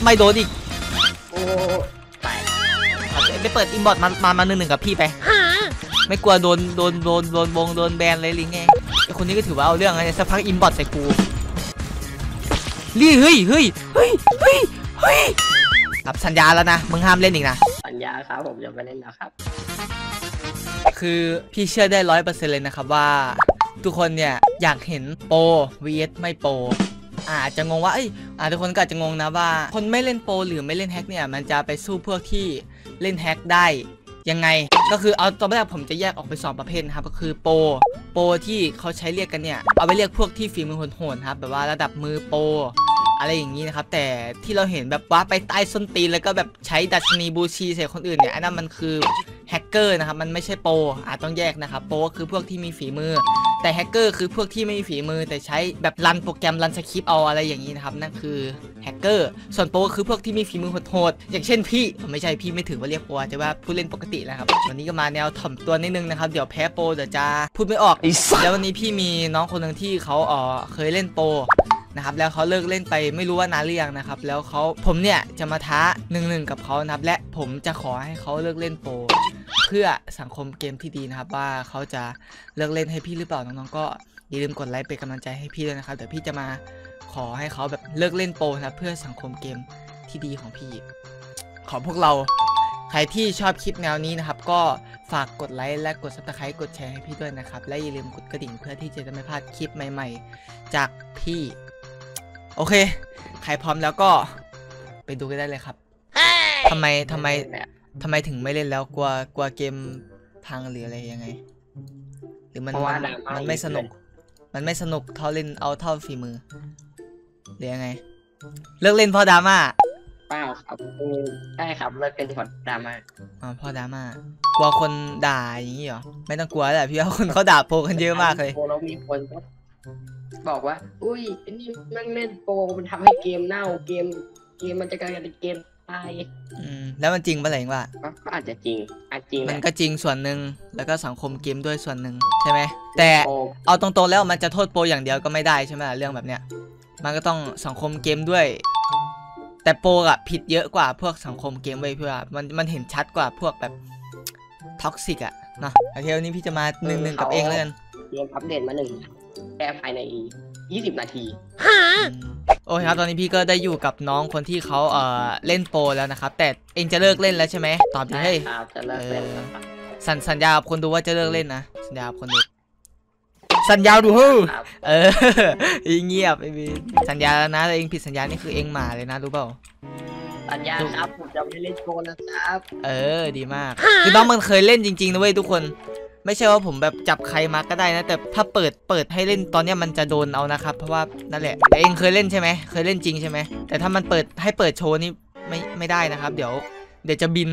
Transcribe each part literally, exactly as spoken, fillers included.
ไม่โดนอีกโอ้ไปไปเปิดอินบอทมามามาหนึ่งหนึ่งกับพี่ไปไม่กลัวโดนโดนโดนโดนวงโดนแบนเลยลิงไงไอคนนี้ก็ถือว่าเอาเรื่องไงสักพักอินบอทใส่กูรีเฮ้ยเฮ้ยเฮ้ยเฮ้ยเฮ้ยครับสัญญาแล้วนะมึงห้ามเล่นอีกนะสัญญาครับผมจะไม่เล่นแล้วครับคือพี่เชื่อได้ร้อยเปอร์เซ็นต์เลยนะครับว่าทุกคนเนี่ยอยากเห็นโปร วี เอส ไม่โปรอาจจะงงว่าเอ้ยอาทุกคนก็อาจจะงงนะว่าคนไม่เล่นโปรหรือไม่เล่นแฮกเนี่ยมันจะไปสู้พวกที่เล่นแฮกได้ยังไงก็คือเอาตอนแรกผมจะแยกออกไปสองประเภทนะครับก็คือโปรโปรที่เขาใช้เรียกกันเนี่ยเอาไปเรียกพวกที่ฝีมือโหดๆครับแบบว่าระดับมือโปรอะไรอย่างนี้นะครับแต่ที่เราเห็นแบบว่าไปใต้ส้นตีนแล้วก็แบบใช้ดัชนีบูชีใส่คนอื่นเนี่ยอันนั้นมันคือแฮกเกอร์นะครับมันไม่ใช่โปรอาจต้องแยกนะครับโปรคือพวกที่มีฝีมือแต่แฮกเกอร์คือพวกที่ไม่มีฝีมือแต่ใช้แบบรันโปรแกรมรันสคริปต์เอาอะไรอย่างนี้นะครับนั่นคือแฮกเกอร์ส่วนโปรคือพวกที่มีฝีมือโหดๆอย่างเช่นพี่ไม่ใช่พี่ไม่ถือว่าเรียกโปรแต่ว่าผู้เล่นปกติแล้วครับวันนี้ก็มาแนวถ่อมตัวนิดนึงนะครับเดี๋ยวแพ้โปรเดี๋ยวจะพูดไม่ออกแล้ววันนี้พี่มีน้องคนหนึ่งที่เขาเออเคยเล่นโปรนะครับแล้วเขาเลิกเล่นไปไม่รู้ว่านานหรือยังนะครับแล้วเขาผมเนี่ยจะมาท้าหนึ่งหนึ่งกับเขานะครับและผมจะขอให้เขาเลิกเล่นโปรเพื่อสังคมเกมที่ดีนะครับว่าเขาจะเลิกเล่นให้พี่หรือเปล่าน้องๆก็อย่าลืมกดไลค์เป็นกำลังใจให้พี่ด้วยนะครับเดี๋ยวพี่จะมาขอให้เขาแบบเลิกเล่นโปรนะเพื่อสังคมเกมที่ดีของพี่ของพวกเราใครที่ชอบคลิปแนวนี้นะครับก็ฝากกดไลค์และกดซับสไครต์กดแชร์ให้พี่ด้วยนะครับและอย่าลืมกดกระดิ่งเพื่อที่จะไม่พลาดคลิปใหม่ๆจากพี่โอเคใครพร้อมแล้วก็ไปดูกันได้เลยครับทำไมทำไมทำไมถึงไม่เล่นแล้วกลัวกลัวเกมพังหรืออะไรยังไงหรือมันมันไม่สนุกมันไม่สนุกเท่าเล่นเอาเท่าฝีมือหรือยังไงเลิกเล่นเพราะดราม่าเปล่าครับใช่ครับเลิกเป็นเพราะดราม่าอ๋อเพราะดราม่ากลัวคนด่าอย่างนี้เหรอไม่ต้องกลัวแหละพี่ว่าคนเขาด่าโปรกันเยอะมากเลยแล้วมีคนบอกว่าอุ้ยนี่มันเล่นโปรมันทำให้เกมเน่าเกมเกมมันจะกลายเป็นเกมตายอืมแล้วมันจริงปะอะไรวะก็อาจจะจริงอาจจริงมันก็จริงส่วนหนึ่งแล้วก็สังคมเกมด้วยส่วนหนึ่งใช่ไหมแต่เอาตรงๆแล้วมันจะโทษโปรอย่างเดียวก็ไม่ได้ใช่ไหมเรื่องแบบเนี้ยมันก็ต้องสังคมเกมด้วยแต่โปรอะผิดเยอะกว่าพวกสังคมเกมไว้เพื่อมันมันเห็นชัดกว่าพวกแบบท็อกซิกอะเนาะโอเควันนี้พี่จะมาหนึ่งหนึ่งกับเองเลยกันเกมอัปเดตมาหนึ่งแก้ภายในยี่สิบนาทีโอเคครับตอนนี้พี่ก็ได้อยู่กับน้องคนที่เขาเอ่อเล่นโปรแล้วนะครับแต่เองจะเลิกเล่นแล้วใช่ไหมตอบดิเฮ้ยจะเลิกเล่นสัญสัญญากับคนดูว่าจะเลิกเล่นนะสัญญากับคนดูสัญญาดูเฮ้ยเออเงียบไอ้บีสัญญาแล้วนะถ้าเองผิดสัญญานี่คือเองหมาเลยนะรู้เปล่าสัญญาครับผมจะไม่เล่นโปรนะครับเออดีมากคือน้องมันเคยเล่นจริงๆนะเว้ยทุกคนไม่ใช่ว่าผมแบบจับใครมาก็ได้นะแต่ถ้าเปิดเปิดให้เล่นตอนนี้มันจะโดนเอานะครับเพราะว่านั่นแหละแต่เองเคยเล่นใช่ไหมเคยเล่นจริงใช่ไหมแต่ถ้ามันเปิดให้เปิดโชว์นี่ไม่ไม่ได้นะครับเดี๋ยวเดี๋ยวจะบิน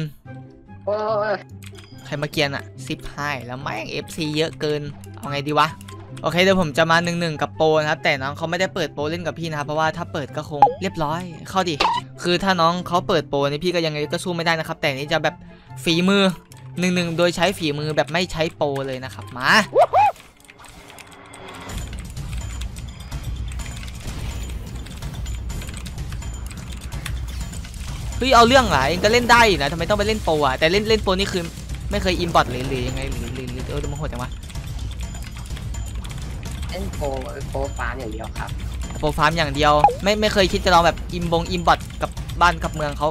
ใครมาเกียนอะซิปไฮแล้วแม่ง เอฟ ซี เยอะเกินเอาไงดีวะโอเคเดี๋ยวผมจะมาหนึ่งหนึ่งกับโปรนะครับแต่น้องเขาไม่ได้เปิดโปรเล่นกับพี่นะครับเพราะว่าถ้าเปิดก็คงเรียบร้อยเข้าดิคือถ้าน้องเขาเปิดโปรนี่พี่ก็ยังไงก็สู้ไม่ได้นะครับแต่นี่จะแบบฝีมือหนึ่งหนึ่งโดยใช้ฝีมือแบบไม่ใช้โปรเลยนะครับมาเฮ้ยเอาเรื่องอะเองก็เล่นได้นะทำไมต้องไปเล่นโปรอะแต่เล่นเล่นโปรนี่คือไม่เคยอิมพอร์ตเลยหรือยังไงหรือหรือหรือเออมันโหดจังวะเล่นโปรโปรฟาร์มอย่างเดียวครับโปรฟาร์มอย่างเดียวไม่ไม่เคยคิดจะลองแบบอิมบงอิมพอร์ตกับบ้านกับเมืองเขา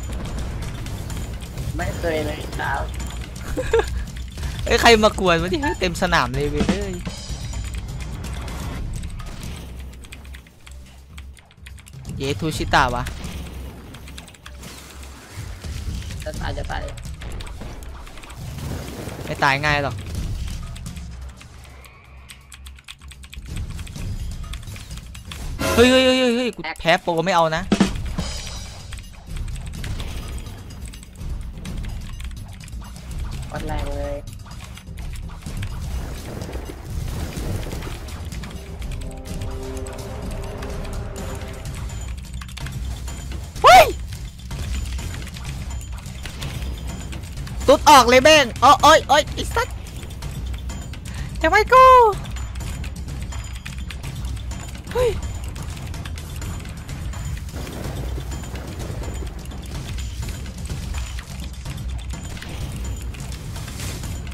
ไม่เคยเลยครับเอ้ยใครมากวนวะที่เต็มสนามเลยเว้ยเยทูชิตาวะจะตายจะตายไม่ตายง่ายหรอกเฮ้ยเฮ้ยเฮ้ยเฮ้ยกูแพ้โปรไม่เอานะวัดแรงเลยเฮ้ยตุ๊ดออกเลยแม่งอ๋อโอ้ยโอ้ยอีสัตว์จะไม่กูเฮ้ย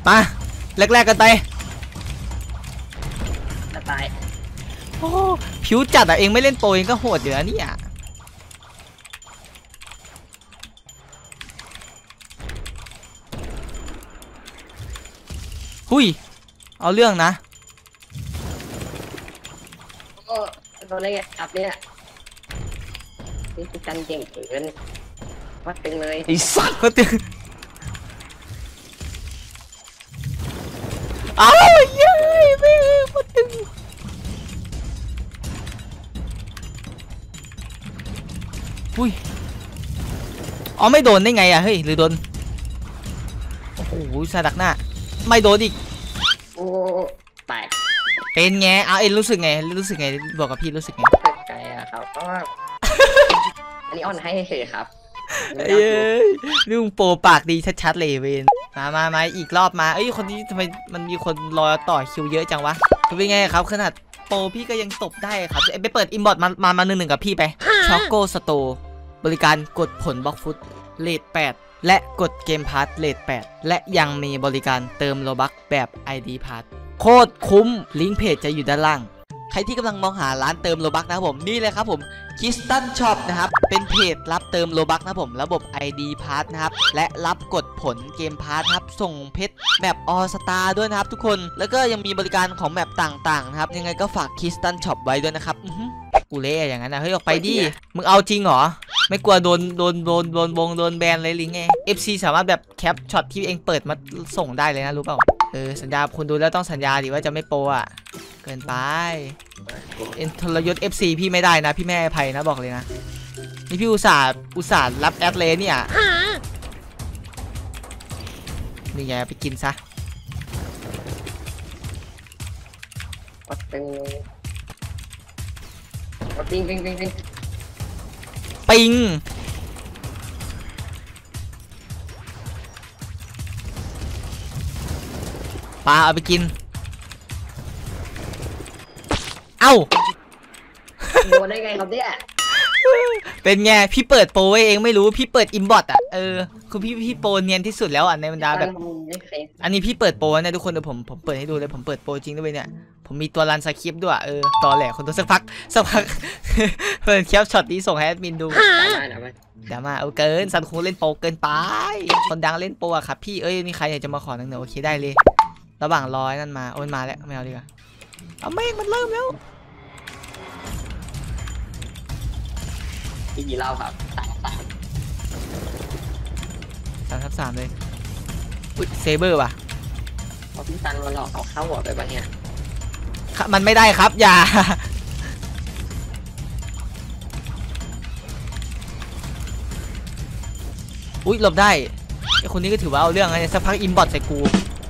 มาแรกๆกันไปจะตายโอ้ผิวจัดอะเองไม่เล่นโปรเองก็โหดอยู่นะเนี่ยหุยเอาเรื่องนะโอ้โดนได้ไงครับเนี่ยนี่คือกันเก่งเกินวัดตึงเลยไอ้สัตว์ก็ตึงอ้าวเย้ยไม่ก็ตึงอุ้ยอ๋อไม่โดนได้ไงอะเฮ้ยหรือโดนโอ้โหสาดักหน้าไม่โดนอีกโอ้ตายเป็นไงเอาเอ็นรู้สึกไงรู้สึกไงบอกกับพี่รู้สึกไงตกใจอะครับเพราะว่าอันนี้อ่อนให้เฉยครับเอ้ยลุงโปรปากดีชัดๆเลยเวนมามามาอีกรอบมาเอ้ยคนนี้ทำไมมันมีคนรอต่อคิวเยอะจังวะคือเป็นไงครับขนาดโปรพี่ก็ยังตบได้ครับไปเปิดอินบอทมามามาหนึ่งหนึ่งกับพี่ไปช็อกโกสโตบริการกดผลบล็อกฟุตเลทแปดและกดเกมพาร์ทเลทแปดและยังมีบริการเติมโลบัคแบบ ไอ ดี พาร์ทโคตรคุ้มลิงก์เพจจะอยู่ด้านล่างใครที่กำลังมองหาร้านเติมโลบัคนะครับผมนี่เลยครับผมคิสตันช็อปนะครับเป็นเพจรับเติมโลบัคนะครับผมระบบ ไอ ดี พาร์ทนะครับและรับกดผลเกมพาร์ทครับส่งเพชรแมปออสตาด้วยนะครับทุกคนแล้วก็ยังมีบริการของแมปต่างๆนะครับยังไงก็ฝากคิสตันช็อปไว้ด้วยนะครับกูเล่อย่างนั้นนะเฮ้ยออกไปดิมึงเอาจริงเหรอไม่กลัวโดนโดนโดนโดนวงโดนแบนเลยหรือไง เอฟ ซี สามารถแบบแคปช็อตที่เองเปิดมาส่งได้เลยนะรู้เปล่าเออสัญญาคุณดูแล้วต้องสัญญาดิว่าจะไม่โปรอ่ะเกินไปเอ็นทรยศ เอฟ ซี พี่ไม่ได้นะพี่แม่อภัยนะบอกเลยนะนี่พี่อุตส่าห์อุตส่าห์รับแอดเลยเนี่ยนี่ไงไปกินซะวัดตึงวัดปิงปิงปิงปิงปิงปลาเอาไปกินเอ้าโดนได้ไงครับเนี่ยเป็นไงพี่เปิดโปรไว้เองไม่รู้พี่เปิดอินบอทอ่ะเออคือพี่พี่โปรเนียนที่สุดแล้วอ่ะในบรรดาแบบอันนี้พี่เปิดโปรนะทุกคนเดี๋ยวผมผมเปิดให้ดูเลยผมเปิดโปรจริงด้วยเนี่ยผมมีตัวรันสคริปต์ด้วยเออตอแหลคนตัวสักพักสักพักเปิดแคปช็อตนี้ส่งให้แอดมินดูเดี๋ยวมาเอาเกินซันคูเล่นโปรเกินไปคนดังเล่นโปรอะครับพี่เอ้ยมีใครอยากจะมาขอหนังเหนือโอเคได้เลยระหว่างรอนั่นมาโอ้ยมาแล้วไม่เอาดีกว่าเอาแม่งมันเริ่มแล้วพี่กี่เล่าครับสามสามสามทับสามเลยอุ้ยเซเบอร์ว่ะพอพี่ตันมาหลอกเอาเข้าหัวไปปะเนี่ยมันไม่ได้ครับอย่าอุ้ยหลบได้ไอคนนี้ก็ถือว่าเอาเรื่องไงสักพักอินบอทใส่กู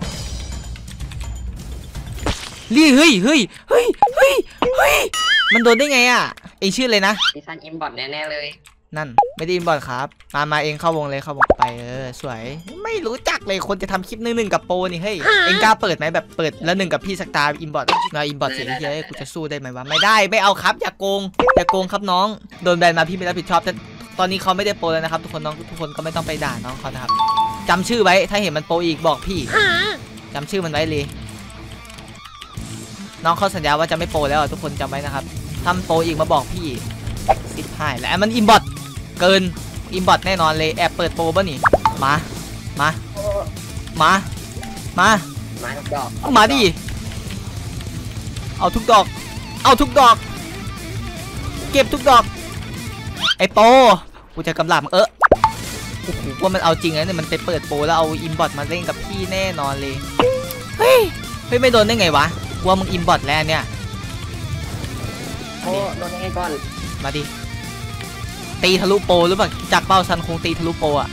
รีเฮ้ยเฮ้ยเฮ้ยเฮ้ยเฮ้ยมันโดนได้ไงอ่ะเองชื่อเลยนะพี่ตันอิมบอทแน่ๆเลยนั่นไม่ได้อินบอทครับมามาเองเข้าวงเลยเข้าวงไปเออสวยไม่รู้จักเลยคนจะทำคลิปหนึ่งหนึ่งกับโปรนี่เฮ้ยเองกล้าเปิดไหมแบบเปิดแล้วหนึ่งกับพี่สักตาอินบอทมาอินบอทเสียเฮ้ยกูจะสู้ได้ไหมวะไม่ได้ไม่เอาครับอย่าโกงอย่าโกงครับน้องโดนแบนมาพี่ไม่รับผิดชอบแต่ตอนนี้เขาไม่ได้โปรแล้วนะครับทุกคนน้องทุกคนก็ไม่ต้องไปด่าน้องเขานะครับจำชื่อไว้ถ้าเห็นมันโปรอีกบอกพี่จำชื่อมันไว้เลยน้องเขาสัญญาว่าจะไม่โปรแล้วทุกคนจำไว้นะครับทำโปรอีกมาบอกพี่สิบห้าแล้วมันอินบอทเกินอินบอทแน่นอนเลยแอบเปิดโปรป่ะนี่มามามามามาทุกดอกเอามาดิเอาทุกดอกเอาทุกดอกเก็บทุกดอกไอโปกูจะกำลับเออโอ้โหว่ามันเอาจริงนะเนี่ยมันไปเปิดโปรแล้วเอาอินบอทมาเล่นกับพี่แน่นอนเลยเฮ้ยเฮ้ยไม่โดนได้ไงวะกลัวมึงอินบอทแล้วเนี่ยโอ้โดนยังไงก่อนมาดิตีทะลุโปรหรือเปล่าจากเป้าซันคงตีทะลุโปรอ่ะ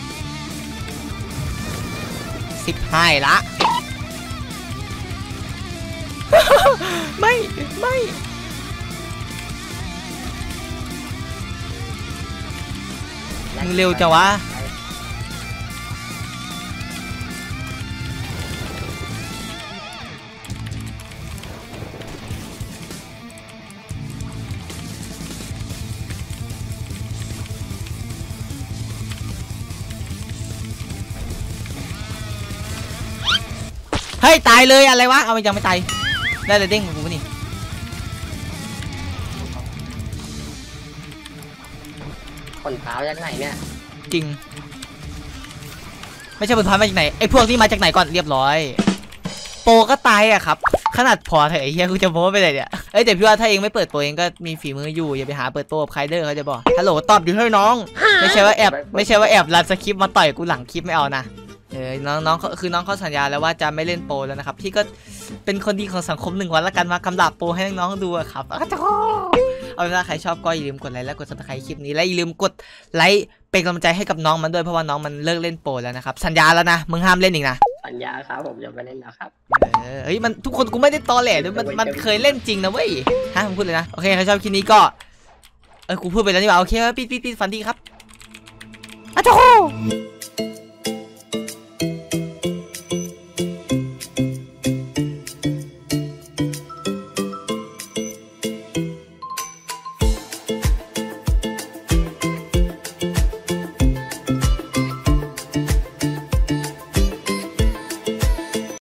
สิบห้าละ ไม่ไม่มึงเร็วจังวะเฮ้ยตายเลยอะไรวะเอาไปยังไม่ตายได้เลยเด้งของกูนี่คนเท้าจากไหนเนี่ยจริงไม่ใช่ผลพลอยมาจากไหนไอ้พวกนี้มาจากไหนก่อนเรียบร้อยโปก็ตายอะครับขนาดพอเถอะไอ้เหี้ยกูจะโม้ไปเลยเนี่ยเอ้ยแต่พี่ว่าถ้าเองไม่เปิดโปรเองก็มีฝีมืออยู่อย่าไปหาเปิดโปรกับใครเด้อเขาจะบอกฮัลโหลตอบอยู่ให้น้องไม่ใช่ว่าแอบไม่ใช่ว่าแอบรันสคริปต์มาต่อยกูหลังคลิปไม่เอานะเออน้องน้องคือน้องเขาสัญญาแล้วว่าจะไม่เล่นโปรแล้วนะครับพี่ก็เป็นคนดีของสังคมหนึ่งวันละกันมากำดาบโปรให้น้องๆดูครับเอาเป็นว่าใครชอบก็อย่าลืมกดไลค์และกดซับสไครต์คลิปนี้และอย่าลืมกดไลค์เป็นกำลังใจให้กับน้องมันด้วยเพราะว่าน้องมันเลิกเล่นโปรแล้วนะครับสัญญาแล้วนะมึงห้ามเล่นอีกนะสัญญาครับผมจะไปเล่นแล้วครับเออเฮ้ยมันทุกคนกูไม่ได้ตอแหลด้วยมันมันเคยเล่นจริงนะเว้ยฮะผมพูดเลยนะโอเคใครชอบคลิปนี้ก็เออกูพูดไปแล้วนี่หว่าโอเคปิดปิดปิดฟันดีครับอ้าว